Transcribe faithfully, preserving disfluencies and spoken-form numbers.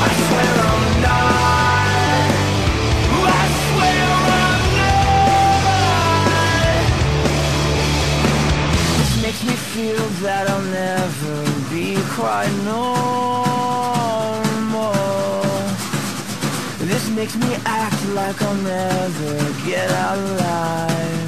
I swear I'm not. I swear I'm not. This makes me feel that I'll never be quite normal. This makes me act like I'll never get out alive.